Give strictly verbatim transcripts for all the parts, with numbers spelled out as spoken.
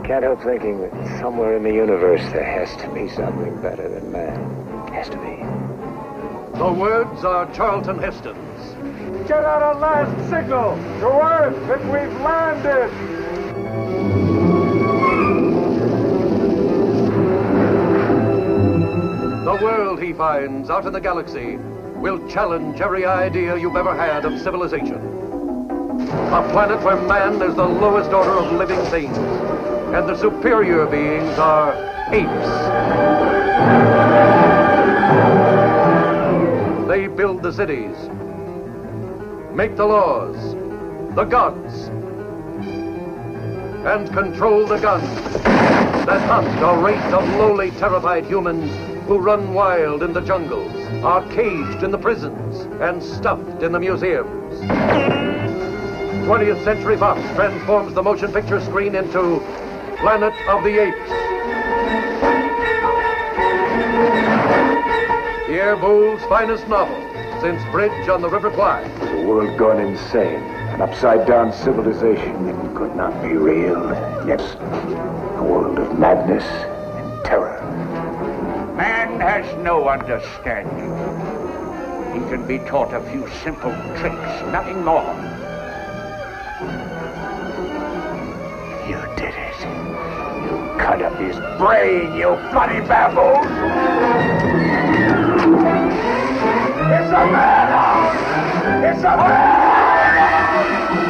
can't help thinking that somewhere in the universe there has to be something better than man. Has to be. The words are Charlton Heston's. Get out a last signal to Earth that we've landed! The world he finds out in the galaxy will challenge every idea you've ever had of civilization. A planet where man is the lowest order of living things, and the superior beings are apes. They build the cities, make the laws, the gods, and control the guns that hunt a race of lowly, terrified humans who run wild in the jungles, are caged in the prisons, and stuffed in the museums. twentieth Century Fox transforms the motion picture screen into Planet of the Apes. Pierre Boulle's finest novel since Bridge on the River Kwai. The world gone insane. An upside-down civilization that could not be real. Yes, a world of madness and terror. Man has no understanding. He can be taught a few simple tricks, nothing more. You did it. You cut up his brain, you bloody baboon! It's a madhouse! It's a madhouse! A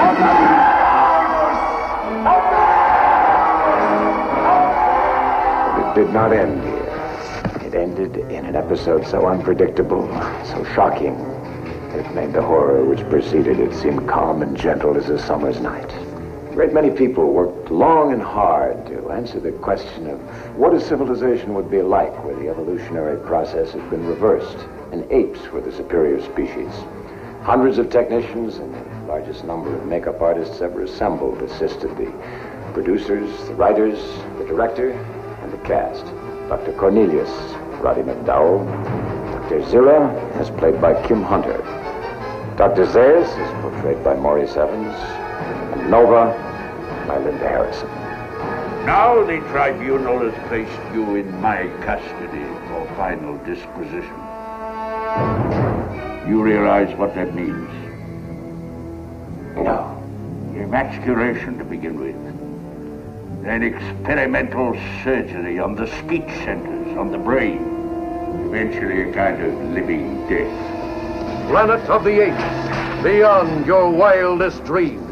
madhouse! But it did not end here. It ended in an episode so unpredictable, so shocking, it made the horror which preceded it seem calm and gentle as a summer's night. A great many people worked long and hard to answer the question of what a civilization would be like where the evolutionary process had been reversed and apes were the superior species. Hundreds of technicians and the largest number of makeup artists ever assembled assisted the producers, the writers, the director, and the cast. Doctor Cornelius, Roddy McDowall. Doctor Zira is played by Kim Hunter. Doctor Zayas is portrayed by Maurice Evans. And Nova by Linda Harrison. Now the tribunal has placed you in my custody for final disposition. You realize what that means? No. Emasculation to begin with. Then experimental surgery on the speech centers, on the brain. Eventually a kind of living death. Planet of the Apes, beyond your wildest dreams.